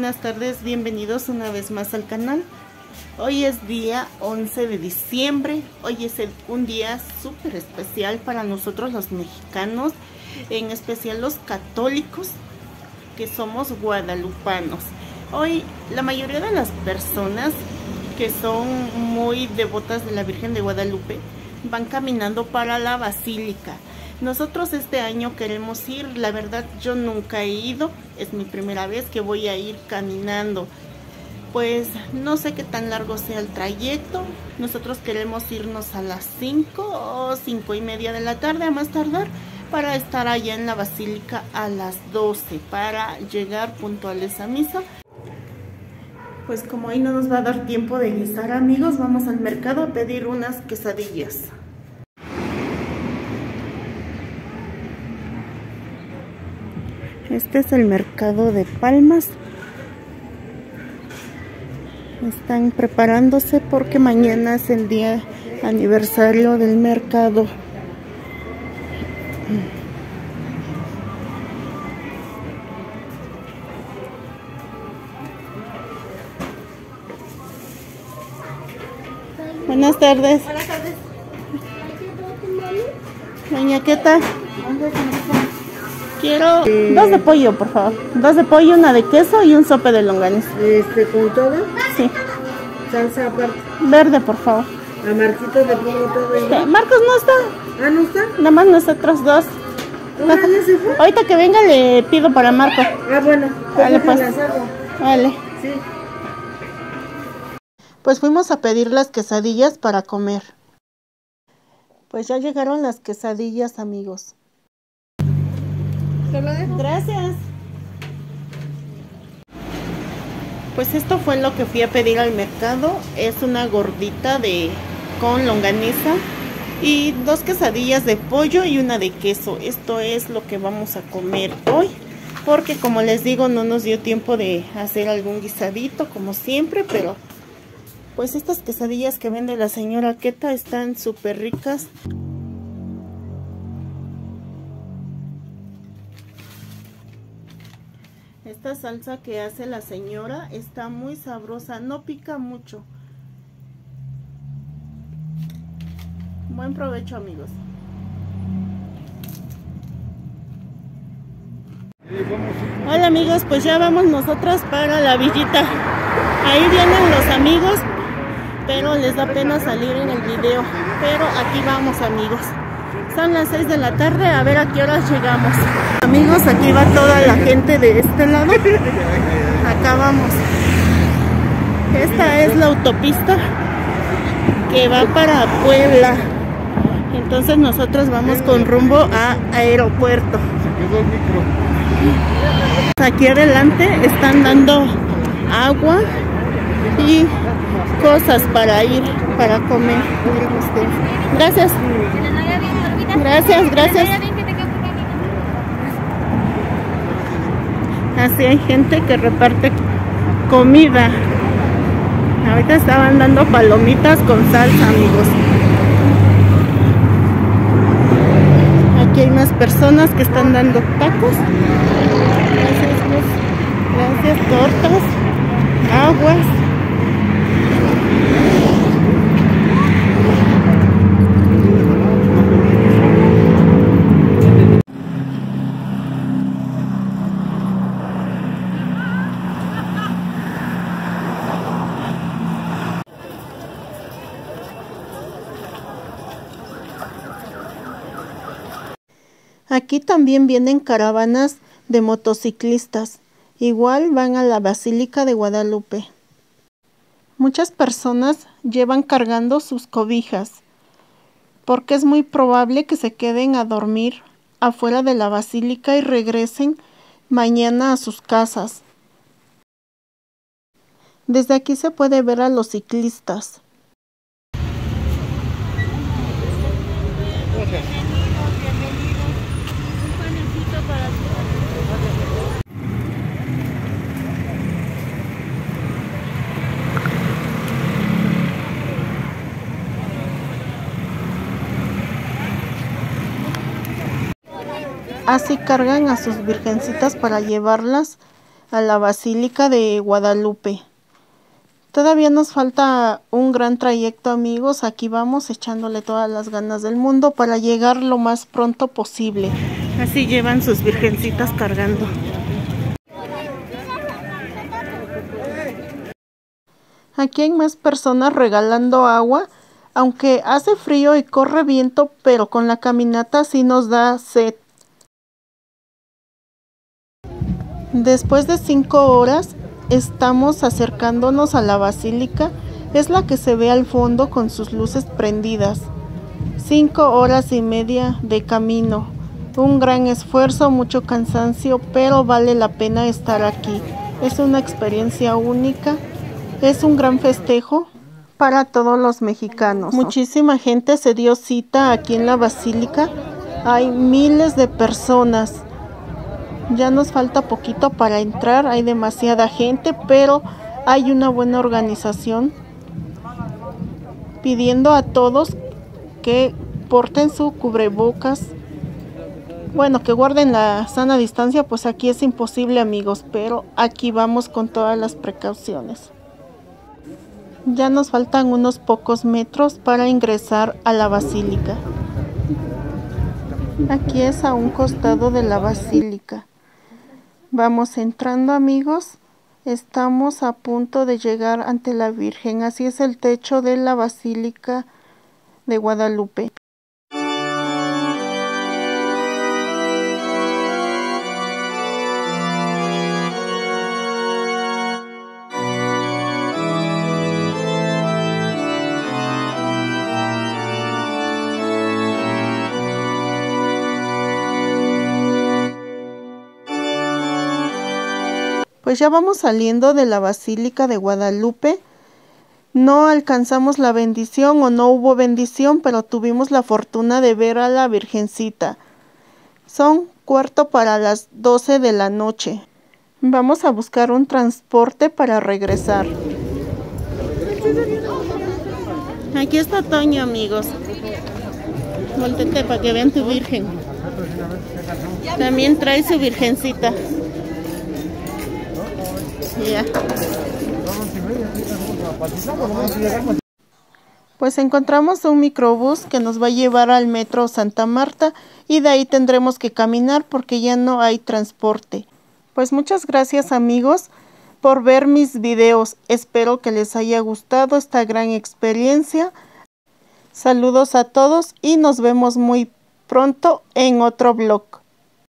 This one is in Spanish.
buenas tardes, bienvenidos una vez más al canal. Hoy es día 11 de diciembre, hoy es un día súper especial para nosotros los mexicanos, en especial los católicos que somos guadalupanos. Hoy la mayoría de las personas que son muy devotas de la Virgen de Guadalupe van caminando para la basílica. Nosotros este año queremos ir, la verdad yo nunca he ido, es mi primera vez que voy a ir caminando. Pues no sé qué tan largo sea el trayecto, nosotros queremos irnos a las 5 o 5 y media de la tarde a más tardar, para estar allá en la basílica a las 12, para llegar puntuales a misa. Pues como ahí no nos va a dar tiempo de guisar, amigos, vamos al mercado a pedir unas quesadillas. Este es el mercado de Palmas. Están preparándose porque mañana es el día aniversario del mercado. Buenas tardes. Buenas tardes. Doña Queta. Quiero dos de pollo, por favor. Dos de pollo, una de queso y un sope de longaniza. ¿Con todo? Sí. Salsa aparte. Verde, por favor. A Marquito le pongo todo igual. Marcos no está. Ah, ¿no está? Nada más nosotros dos. ¿Ya se fue? Ahorita que venga le pido para Marco. Ah, bueno. Vale, pues. Las hago. Vale. Sí. Pues fuimos a pedir las quesadillas para comer. Pues ya llegaron las quesadillas, amigos. ¿Te lo dejo? Gracias. Pues esto fue lo que fui a pedir al mercado. Es una gordita con longaniza y dos quesadillas de pollo y una de queso. Esto es lo que vamos a comer hoy, porque como les digo, no nos dio tiempo de hacer algún guisadito como siempre, pero pues estas quesadillas que vende la señora Queta están súper ricas. Esta salsa que hace la señora está muy sabrosa, no pica mucho. Buen provecho, amigos. Hola amigos, pues ya vamos nosotros para la villita. Ahí vienen los amigos, pero les da pena salir en el video. Pero aquí vamos, amigos. Son las 6 de la tarde, a ver a qué horas llegamos. Amigos, aquí va toda la gente de este lado. Acá vamos. Esta es la autopista que va para Puebla. Entonces nosotros vamos con rumbo a aeropuerto. Aquí adelante están dando agua y cosas para ir, para comer. Gracias. Gracias, gracias. Así hay gente que reparte comida. Ahorita estaban dando palomitas con salsa, amigos. Aquí hay más personas que están dando tacos. Gracias, tortas, aguas. Aquí también vienen caravanas de motociclistas. Igual van a la Basílica de Guadalupe. Muchas personas llevan cargando sus cobijas, porque es muy probable que se queden a dormir afuera de la basílica y regresen mañana a sus casas. Desde aquí se puede ver a los ciclistas. Así cargan a sus virgencitas para llevarlas a la Basílica de Guadalupe. Todavía nos falta un gran trayecto, amigos. Aquí vamos echándole todas las ganas del mundo para llegar lo más pronto posible. Así llevan sus virgencitas cargando. Aquí hay más personas regalando agua, aunque hace frío y corre viento, pero con la caminata sí nos da sed. Después de 5 horas estamos acercándonos a la basílica. Es la que se ve al fondo con sus luces prendidas. 5 horas y media de camino. Un gran esfuerzo, mucho cansancio, pero vale la pena estar aquí. Es una experiencia única. Es un gran festejo para todos los mexicanos. Muchísima gente se dio cita aquí en la basílica. Hay miles de personas. Ya nos falta poquito para entrar. Hay demasiada gente, pero hay una buena organización pidiendo a todos que porten su cubrebocas. Bueno, que guarden la sana distancia, pues aquí es imposible, amigos, pero aquí vamos con todas las precauciones. Ya nos faltan unos pocos metros para ingresar a la basílica. Aquí es a un costado de la basílica. Vamos entrando, amigos. Estamos a punto de llegar ante la Virgen. Así es el techo de la Basílica de Guadalupe. Pues ya vamos saliendo de la Basílica de Guadalupe. No alcanzamos la bendición o no hubo bendición, pero tuvimos la fortuna de ver a la Virgencita. Son 11:45 de la noche. Vamos a buscar un transporte para regresar. Aquí está Toño, amigos. Voltete para que vean tu Virgen. También trae su Virgencita. Ya. Pues encontramos un microbús que nos va a llevar al metro Santa Marta y de ahí tendremos que caminar porque ya no hay transporte. Pues muchas gracias, amigos, por ver mis videos. Espero que les haya gustado esta gran experiencia. Saludos a todos y nos vemos muy pronto en otro vlog.